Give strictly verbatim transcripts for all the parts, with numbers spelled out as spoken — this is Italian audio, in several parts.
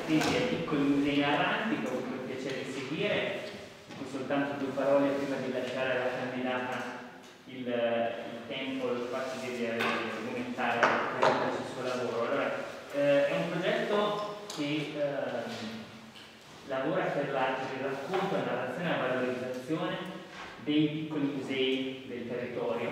attenti ai piccoli musei narranti che ho avuto il piacere di seguire. Soltanto due parole prima di lasciare alla candidata il, il tempo, lo spazio di, di commentare il suo lavoro. Allora, eh, è un progetto che eh, lavora per, la, per il racconto, la narrazione e la valorizzazione dei piccoli musei del territorio,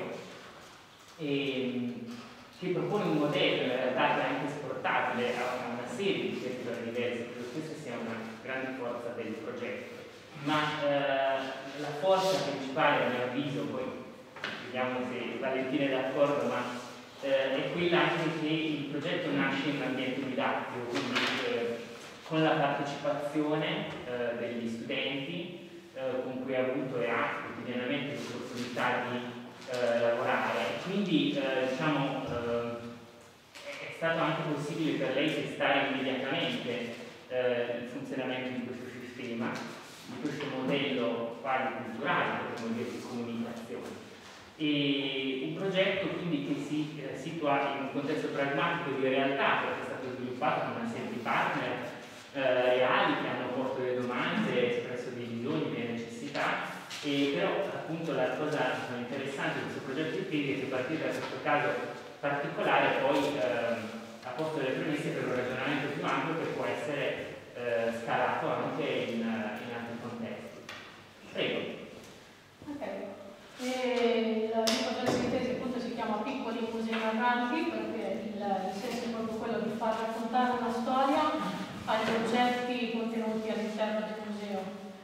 e che propone un modello in realtà che è anche esportabile a una serie di territori diversi, credo questo sia una grande forza del progetto. Ma eh, la forza principale, a mio avviso, poi vediamo se Valentina è d'accordo, ma eh, è quella anche che il progetto nasce in un ambiente didattico, quindi eh, con la partecipazione eh, degli studenti eh, con cui ha avuto e ha quotidianamente l'opportunità di eh, lavorare. Quindi eh, diciamo, eh, è stato anche possibile per lei testare immediatamente eh, il funzionamento di questo sistema, di questo modello quasi culturale, potremmo dire, di comunicazione. E un progetto quindi che si eh, situa in un contesto pragmatico di realtà, perché è stato sviluppato con una serie di partner eh, reali che hanno posto delle domande, espresso dei bisogni, delle necessità, e però appunto la cosa interessante di questo progetto di tesi è che, a partire da questo caso particolare, poi eh, ha posto le premesse per un ragionamento più ampio che può essere eh, scalato anche in, in altri contesti. Prego. Ok. E la mia progetto di tesi appunto si chiama Piccoli musei narranti, perché il, il senso è proprio quello di far raccontare una storia agli oggetti contenuti all'interno del museo.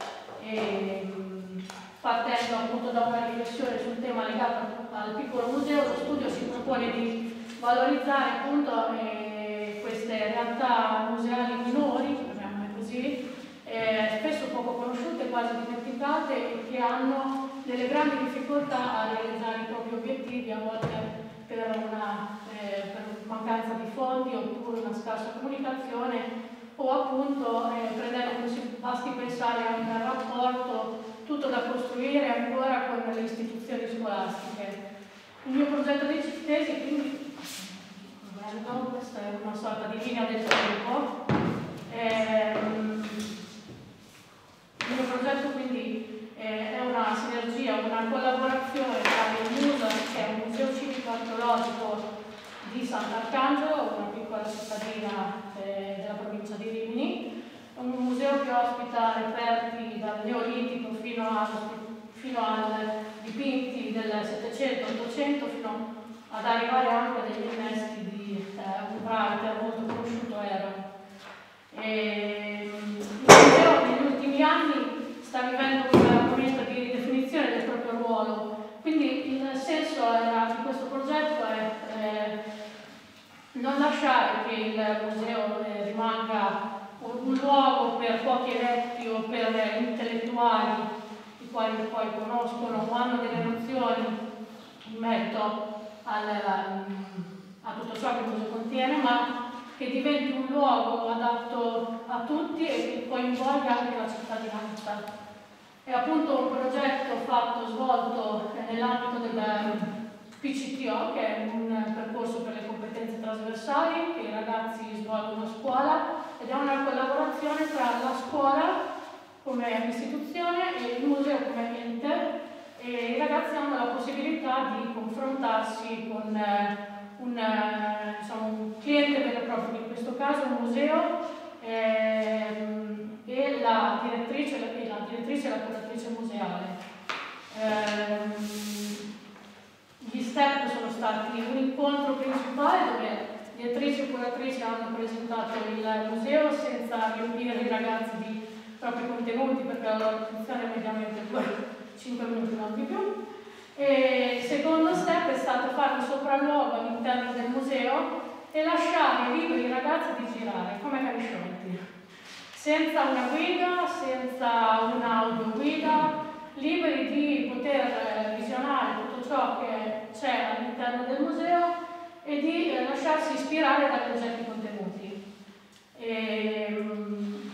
E, partendo appunto da una riflessione sul tema legato al piccolo museo, lo studio si propone di valorizzare appunto eh, queste realtà museali minori, chiamiamole così, eh, spesso poco conosciute, quasi dimenticate, e che hanno delle grandi difficoltà a realizzare i propri obiettivi, a volte per una eh, per mancanza di fondi oppure una scarsa comunicazione, o appunto eh, prendendo come si basti pensare a un rapporto tutto da costruire ancora con le istituzioni scolastiche. Il mio progetto di tesi, quindi, questa è una sorta di linea del tempo. Ehm, il mio progetto quindi eh, è una sinergia, una collaborazione tra il M U S, che è un museo civico archeologico di Sant'Arcangelo, una piccola cittadina eh, della provincia di Rimini, un museo che ospita reperti dal Neolitico fino, a, fino ai dipinti del Settecento, Ottocento, fino ad arrivare anche a degli innesti di eh, un writer molto conosciuto, Era. E, il museo negli ultimi anni sta vivendo un momento di ridefinizione del proprio ruolo, quindi il senso era, di questo progetto è eh, non lasciare che il museo eh, rimanga un luogo per pochi eletti o per intellettuali, i quali poi conoscono o hanno delle nozioni in merito al, a tutto ciò che il museo contiene, ma che diventi un luogo adatto a tutti e che coinvolga anche la cittadinanza. È appunto un progetto fatto, svolto nell'ambito del P C T O, che è un percorso per le competenze trasversali che i ragazzi svolgono a scuola, ed è una collaborazione tra la scuola come istituzione e il museo come ente, e i ragazzi hanno la possibilità di confrontarsi con eh, un, eh, diciamo, un cliente vero e proprio, in questo caso un museo, ehm, e la direttrice, la, la direttrice e la curatrice museale. Ehm, Gli step sono stati un incontro principale dove direttrici e curatrici hanno presentato il museo senza riempire i ragazzi di propri contenuti, perché la loro attenzione è mediamente cinque minuti, non di più. E il secondo step è stato fare un sopralluogo all'interno del museo e lasciare liberi i ragazzi di girare come capisciolti, senza una guida, senza un'audioguida, liberi di poter visionare tutto ciò che c'è all'interno del museo e di eh, lasciarsi ispirare dagli oggetti contenuti. E, um,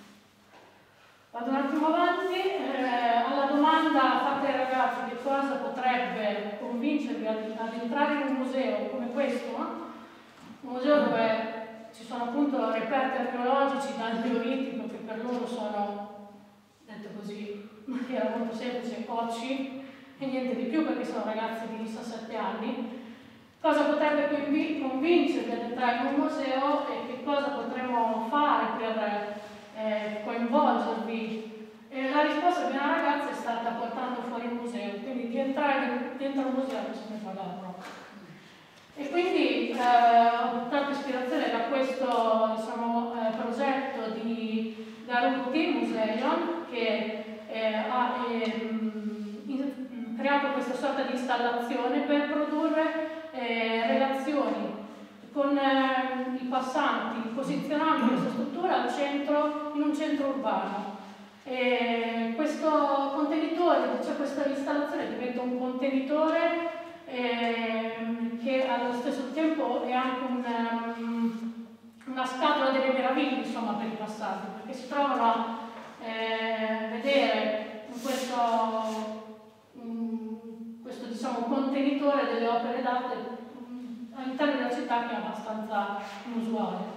vado un attimo avanti. Eh, alla domanda fatta ai ragazzi che cosa potrebbe convincervi ad, ad entrare in un museo come questo, no? Un museo dove ci sono appunto reperti archeologici dal Neolitico, che per loro sono, detto così, in maniera molto semplice, cocci e niente di più, perché sono ragazzi di diciassette anni. Cosa potrebbe convincervi ad entrare in un museo e che cosa potremmo fare per eh, coinvolgervi? E la risposta di una ragazza è stata portando fuori il museo, quindi di entrare dentro un museo non se ne parlava proprio. E quindi eh, ho tratto ispirazione da questo diciamo, eh, progetto di Garutti, Museion, che eh, ha eh, in, creato questa sorta di installazione per produrre eh, relazioni con eh, i passanti, posizionando questa struttura al centro, in un centro urbano. E questo contenitore, cioè questa installazione diventa un contenitore eh, che allo stesso tempo è anche un, um, una scatola delle meraviglie, insomma, per i passanti, perché si trovano a eh, vedere in questo, in questo diciamo, contenitore delle opere d'arte all'interno della città, che è abbastanza inusuale.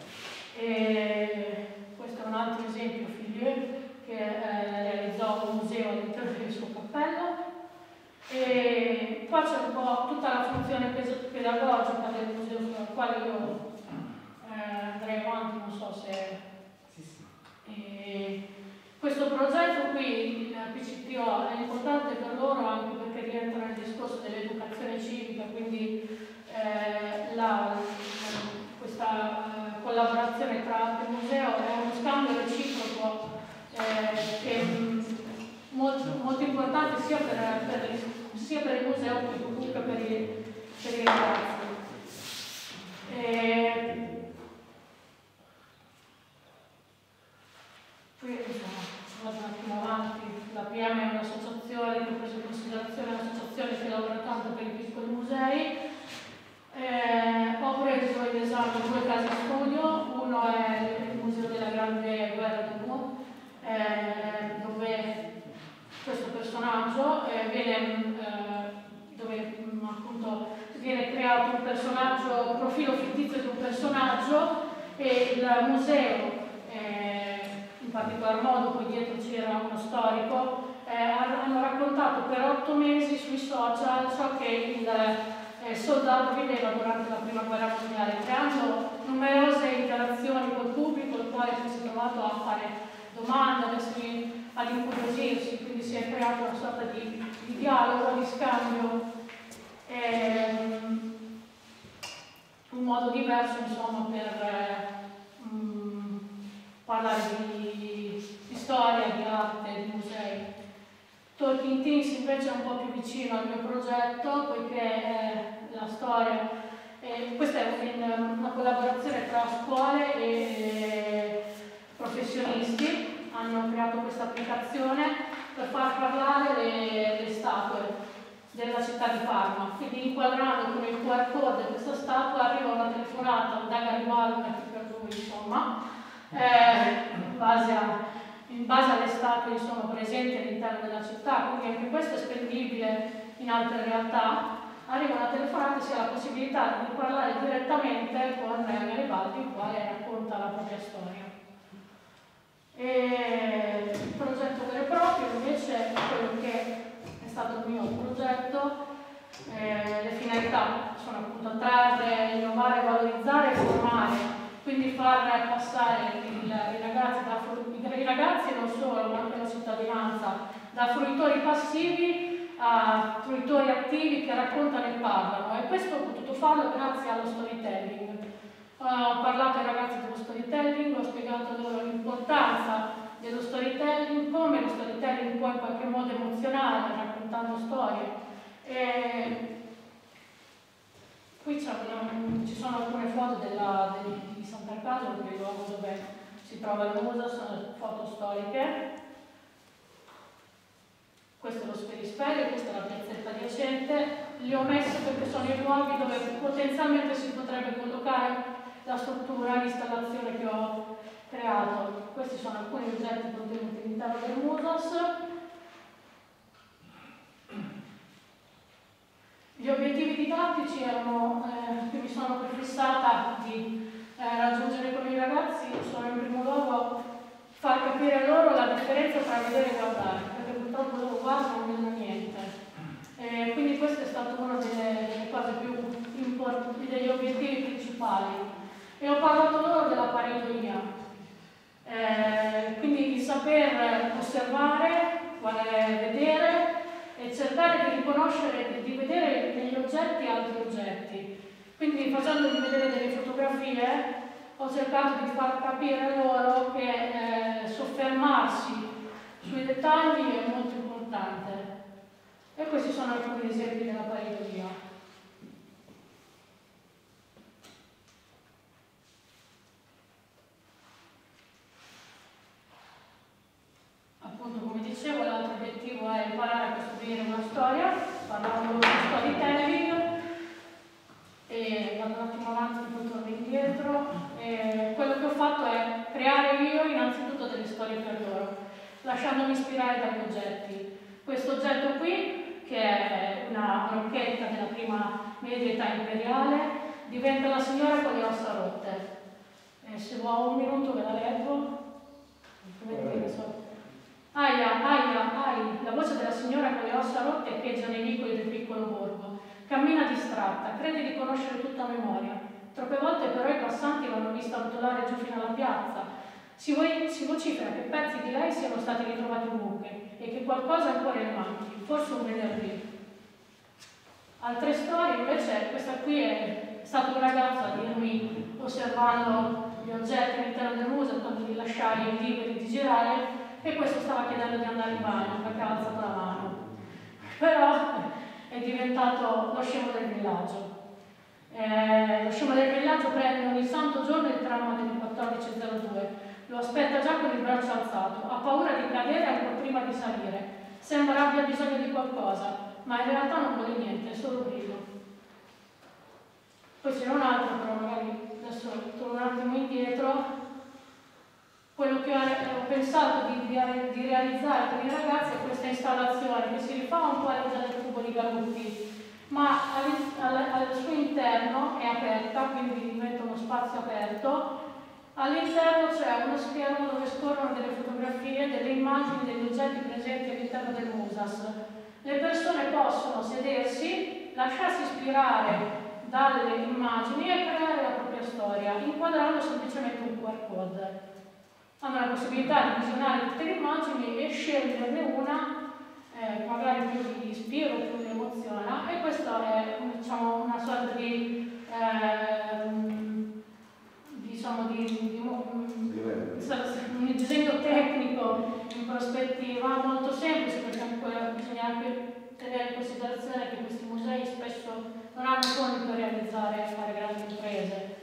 E questo è un altro esempio, Filieu, che eh, realizzò un museo all'interno del suo cappello. E qua c'è un po' tutta la funzione pedagogica del museo, sulla quale io eh, andrei avanti, non so se... Sì, sì. E questo progetto qui, il P C T O, è importante per loro anche perché rientra nel discorso dell'educazione civica, quindi eh, la, questa eh, collaborazione tra arte e museo è uno scambio reciproco eh, che è molto, molto importante sia per, per, sia per il museo che comunque per i, per i ragazzi. E, qui insomma, vado un attimo avanti. La P M è un'associazione che ho preso in considerazione, un'associazione che lavora tanto per i piccoli musei. Eh, ho preso in esame due casi studio, uno è il Museo della Grande Guerra di Meaux, eh, dove questo personaggio eh, viene, eh, dove mh, appunto viene creato un personaggio, un profilo fittizio di un personaggio, e il museo, eh, in particolar modo, qui dietro c'era uno storico, eh, hanno raccontato per otto mesi sui social ciò che il eh, soldato viveva durante la prima guerra mondiale, creando numerose interazioni col pubblico, il quale si è trovato a fare domande, ad incuriosirsi, quindi si è creato una sorta di, di dialogo, di scambio, ehm, un modo diverso insomma per eh, mh, parlare di, di storia, di arte, di musei. Talking Things invece è un po' più vicino al mio progetto, poiché eh, la storia, eh, questa è una collaborazione tra scuole e eh, professionisti. Hanno creato questa applicazione per far parlare le, le statue della città di Parma. Quindi inquadrando con il Q R code questa statua arriva una telefonata da Garibaldi, per lui insomma, eh, in, base a, in base alle statue insomma, presenti all'interno della città, quindi anche questo è spendibile in altre realtà. Arriva una telefonata e si ha la possibilità di parlare direttamente con Garibaldi, il quale racconta la propria storia. E il progetto vero e proprio invece è quello che è stato il mio progetto. Eh, le finalità sono appunto attrarre, innovare, valorizzare e formare, quindi far passare il, i, ragazzi da, i ragazzi non solo, ma anche la cittadinanza, da fruitori passivi a fruitori attivi che raccontano e parlano, e questo ho potuto farlo grazie allo storytelling. Ho parlato ai ragazzi dello storytelling, ho spiegato loro l'importanza dello storytelling, come lo storytelling può in qualche modo emozionare, raccontando storie. E qui una, ci sono alcune foto della, di, di Sant'Arcangelo, che è il luogo dove si trova il museo, sono foto storiche. Questo è lo Sferisterio, questa è la piazzetta adiacente. Li ho messi perché sono i luoghi dove potenzialmente si potrebbe collocare la struttura, l'installazione che ho creato. Questi sono alcuni oggetti contenuti all'interno del Musos. Gli obiettivi didattici erano, eh, che mi sono prefissata di eh, raggiungere con i ragazzi sono in primo luogo far capire loro la differenza tra vedere e guardare, perché purtroppo loro guardano e non vedono niente. Eh, quindi questo è stato uno delle, delle cose più importanti, degli obiettivi principali. E ho parlato loro della pareidolia, eh, quindi di saper osservare, vedere e cercare di riconoscere, di vedere negli oggetti altri oggetti. Quindi facendogli vedere delle fotografie ho cercato di far capire loro che eh, soffermarsi sui dettagli è molto importante. E questi sono alcuni esempi della pareidolia. Appunto, come dicevo, l'altro obiettivo è imparare a costruire una storia, parlando di storytelling, e vado un attimo avanti, poi torno indietro. E quello che ho fatto è creare io innanzitutto delle storie per loro, lasciandomi ispirare dagli oggetti. Questo oggetto qui, che è una brocchetta della prima media età imperiale, diventa la signora con le ossa rotte. E se ho un minuto ve la leggo. Aia, aia, ai, la voce della signora con le ossa rotte echeggia nei vicoli del piccolo borgo. Cammina distratta, crede di conoscere tutta a memoria. Troppe volte però i passanti l'hanno vista rotolare giù fino alla piazza. Si, vo- si vocifera che pezzi di lei siano stati ritrovati ovunque e che qualcosa ancora le manchi, forse un venerdì. Altre storie invece, questa qui è stato un ragazzo a dirmi, osservando gli oggetti all'interno del museo, quando gli lasciai i libri di girare, e questo stava chiedendo di andare in bagno perché ha alzato la mano. Però è diventato lo scemo del villaggio. Eh, lo scemo del villaggio prende ogni santo giorno il tram delle quattordici e zero due, lo aspetta già con il braccio alzato, ha paura di cadere ancora prima di salire, sembra abbia bisogno di qualcosa, ma in realtà non vuole niente, è solo brillo. Poi c'è un altro, però magari adesso torno un attimo indietro. Quello che ho pensato di, di, di realizzare per i ragazzi è questa installazione che si rifà un po' all'idea del cubo di Galutti, ma al, al, al suo interno è aperta, quindi diventa uno spazio aperto. All'interno c'è uno schermo dove scorrono delle fotografie, delle immagini degli oggetti presenti all'interno del Musas. Le persone possono sedersi, lasciarsi ispirare dalle immagini e creare la propria storia, inquadrando semplicemente un Q R code. Hanno la possibilità di visionare tutte le immagini e sceglierne una, eh, magari più vi ispira, più vi emoziona, e questo è, diciamo, una sorta di, eh, diciamo, di, di, di un disegno tecnico in prospettiva molto semplice, perché anche, bisogna anche tenere in considerazione che questi musei spesso non hanno fondi per realizzare e fare grandi imprese.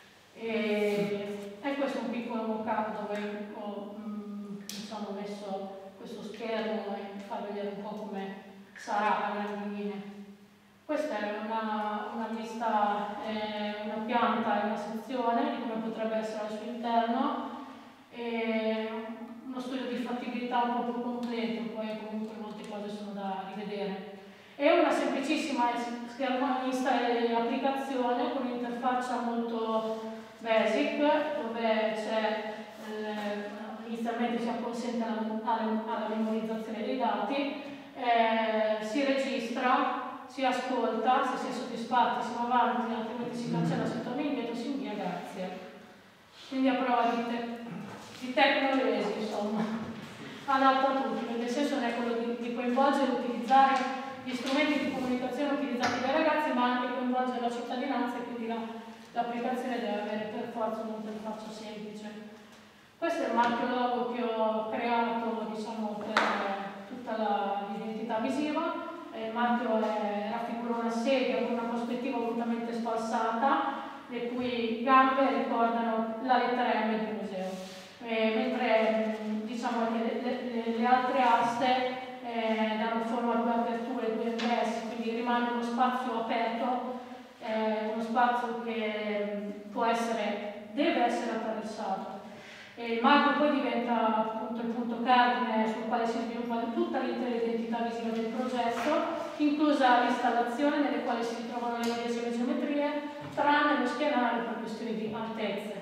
E, e questo è un piccolo mock-up dove ho mh, diciamo, messo questo schermo e far vedere un po' come sarà a grandi linee. Questa è una, una vista, eh, una pianta e una sezione di come potrebbe essere al suo interno, e uno studio di fattibilità un po' più completo, poi comunque molte cose sono da rivedere. È una semplicissima schermista e applicazione con un'interfaccia molto basic, dove c'è eh, inizialmente si acconsente alla, alla, alla memorizzazione dei dati, eh, si registra, si ascolta, se si è soddisfatti si va avanti, altrimenti si cancella, si torna indietro, si invia, grazie. Quindi a prova di, te di tecnologia, insomma, adatto a tutti, nel senso non è quello di, di coinvolgere e utilizzare gli strumenti di comunicazione utilizzati dai ragazzi, ma anche coinvolgere la cittadinanza, e quindi l'applicazione deve avere per forza un'interfaccia semplice. Questo è il marchio logo che ho creato, diciamo, per tutta l'identità visiva. Il marchio è, raffigura una sedia con una prospettiva volutamente sfalsata, le cui gambe ricordano la lettera M del museo, e mentre diciamo che le, le, le altre aste eh, danno forma a due aperture, due ingressi, quindi rimane uno spazio aperto, eh, uno spazio che può essere, deve essere attraversato. E il marchio poi diventa appunto il punto cardine sul quale si sviluppa tutta l'intera identità visiva del progetto, inclusa l'installazione nelle quali si ritrovano le medesime geometrie, tranne lo schienale per questioni di altezze.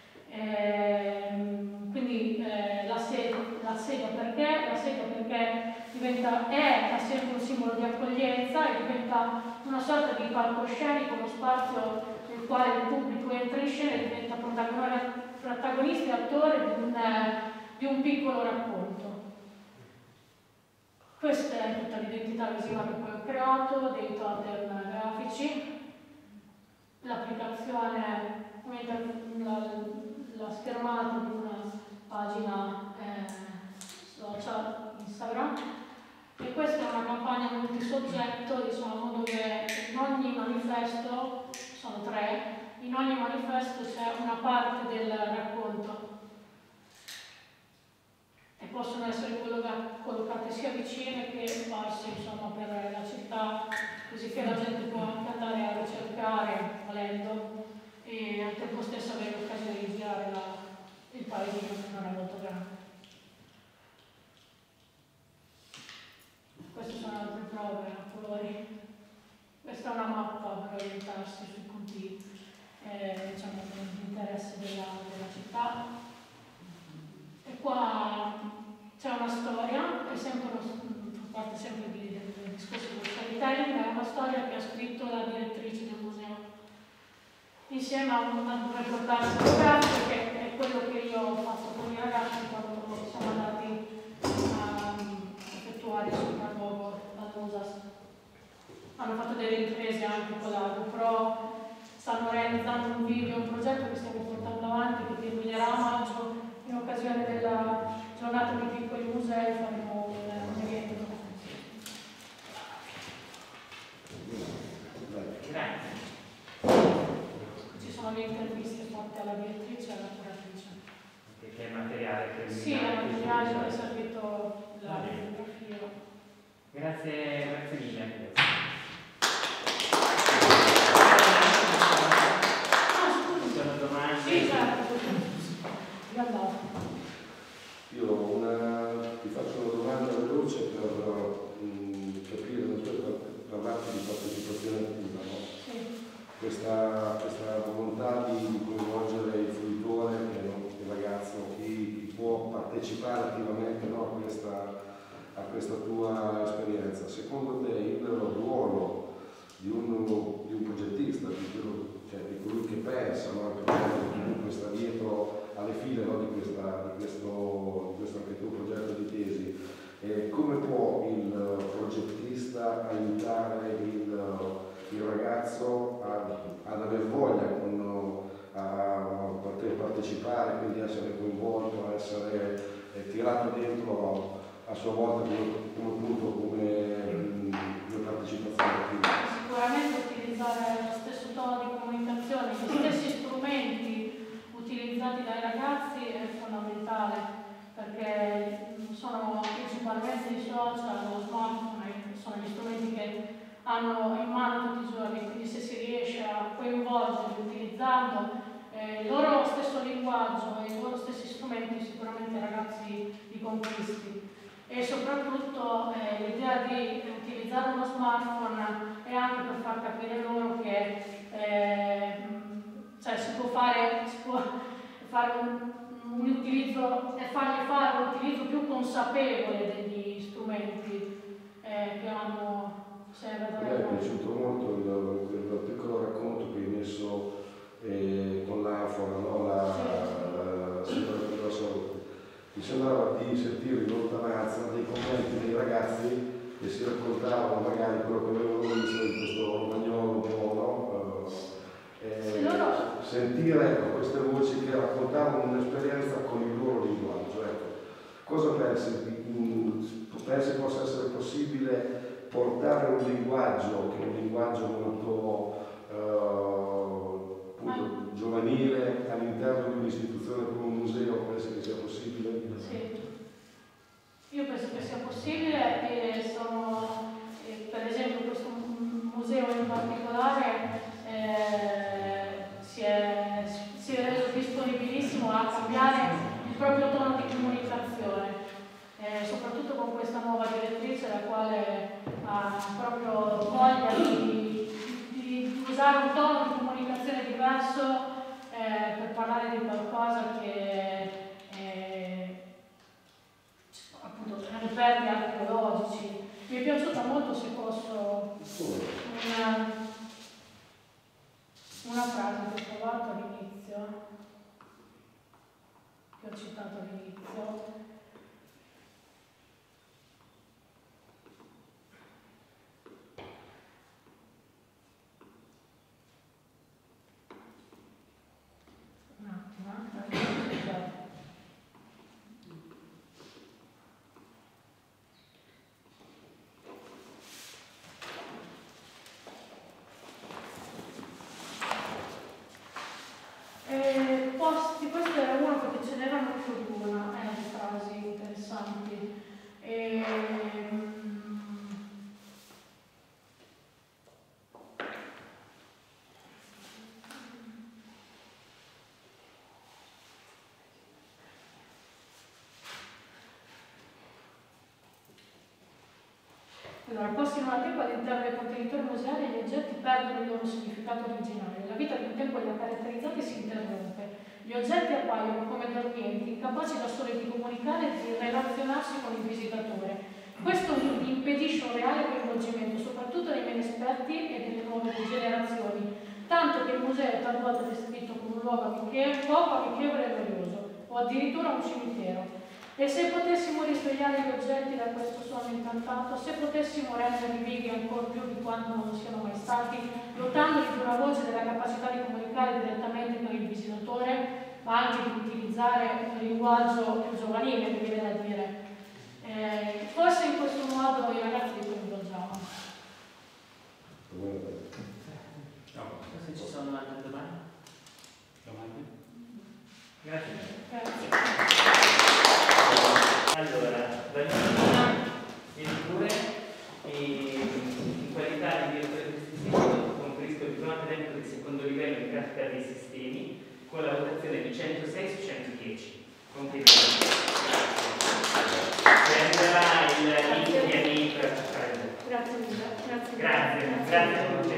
Ehm, quindi eh, la, sega, la sega perché? La sega perché diventa, è da sempre un simbolo di accoglienza e diventa una sorta di palcoscenico, uno spazio nel quale il pubblico entra in scena e diventa protagonista e attore di un, di un piccolo racconto. Questa è tutta l'identità visiva che poi ho creato, dei totem grafici, l'applicazione, la, la schermata di una pagina eh, social Instagram, e questa è una campagna multisoggetto, diciamo, dove in ogni manifesto, sono tre, in ogni manifesto c'è una parte del racconto e possono essere collocate sia vicine che sparse, insomma, per la città, così che la gente può anche andare a ricercare volendo e al tempo stesso avere l'occasione di girare la, il paesino, che non è molto grande. Queste sono altre prove a colori. Questa è una mappa per orientarsi sui punti eh, diciamo, di interesse della, della città. E qua c'è una storia, è sempre uno, fa parte sempre di, del discorso dello storytelling, ma è una storia che ha scritto la direttrice del museo, insieme a un, a un reportage fotografico che è quello che io ho fatto con i ragazzi quando siamo andati a effettuare il sopralluogo all'U S A S. Hanno fatto delle riprese anche con la GoPro, stanno realizzando un video, un progetto che stiamo portando avanti che terminerà a maggio. In occasione della giornata dei piccoli musei faremo un evento. Ci sono le interviste fatte alla direttrice e alla curatrice. Che è il materiale che sì, è il materiale che è servito la bibliografia. Grazie, grazie mille. Ci sono domande? Sì, certo. Io una, ti faccio una domanda veloce per um, capire la tua parte di partecipazione attiva, no? Sì. Questa, questa volontà di coinvolgere il fruitore, il ragazzo, chi, chi può partecipare attivamente, no, a, questa, a questa tua esperienza. Secondo te il ruolo di un, di un progettista, di, quello, cioè, di colui che pensa, no, che comunque sta dietro alle file, no, di, questa, di, questo, di questo anche tuo progetto di tesi, eh, come può il progettista aiutare il, il ragazzo a, ad aver voglia, con, a poter partecipare, quindi essere coinvolto, a essere eh, tirato dentro a, a sua volta come, come punto, come, come partecipazione attiva? Sicuramente utilizzare lo stesso tono di comunicazione, gli stessi strumenti utilizzati dai ragazzi è fondamentale, perché sono principalmente i social, lo smartphone, sono gli strumenti che hanno in mano tutti i giorni, quindi se si riesce a coinvolgerli utilizzando eh, il loro stesso linguaggio e i loro stessi strumenti, sicuramente i ragazzi li conquisti. E soprattutto eh, l'idea di utilizzare uno smartphone è anche per far capire loro che eh, cioè si può fare, si può fare un, un utilizzo e fargli fare un utilizzo più consapevole degli strumenti eh, che hanno sempre da a me è piaciuto molto il, il piccolo racconto che hai messo eh, con l'Anfora, no? la, sì. la, la signora della salute. Mi sembrava di sentire in lontananza dei commenti dei ragazzi che si raccontavano magari quello che avevano visto in questo romagnolo un po', no? Eh, loro... sentire ecco, queste voci che raccontavano un'esperienza con il loro linguaggio. Ecco. Cosa pensi? Pensi possa essere possibile portare un linguaggio che è un linguaggio molto eh, appunto, giovanile all'interno di un'istituzione come un museo? Pensi che sia possibile? Sì. Io penso che sia possibile e sono, eh, per esempio questo museo in particolare eh, si, è, si è reso disponibilissimo a cambiare il proprio tono di comunicazione, eh, soprattutto con questa nuova direttrice la quale ha proprio usare un tono di comunicazione diverso eh, per parlare di qualcosa che è appunto reperti archeologici. Mi è piaciuta molto, se posso, una, una frase che ho trovato all'inizio, che ho citato all'inizio. Un attimo, eh. Eh, posti, questo era uno perché ce n'erano più di una, erano frasi interessanti. E, Allora, posti in una tempo all'interno dei contenitori museali gli oggetti perdono il loro significato originale, la vita di un tempo li ha caratterizzati e si interrompe. Gli oggetti appaiono come dormienti, incapaci da soli di comunicare e di relazionarsi con il visitatore. Questo impedisce un reale coinvolgimento, soprattutto dei meno esperti e delle nuove generazioni, tanto che il museo è talvolta descritto come un luogo amichevole, poco amichevole e noioso, o addirittura un cimitero. E se potessimo risvegliare gli oggetti da questo sonno incantato, se potessimo renderli vivi ancora più di quanto non siano mai stati, dotandoli di una voce della capacità di comunicare direttamente con il visitatore, ma anche di utilizzare un linguaggio più giovanile, mi viene da dire. Eh, forse in questo modo i ragazzi li coinvolgiamo. Se ci sono altre domande? Grazie. Grazie. Allora, Valentina Editore, in qualità di direttore di sistema, conferisco il diploma accademico di secondo livello in grafica dei sistemi con la votazione di centosei su centodieci. Complimenti. Prenderà il link di amico per fare il. Grazie mille. Grazie. Grazie, grazie.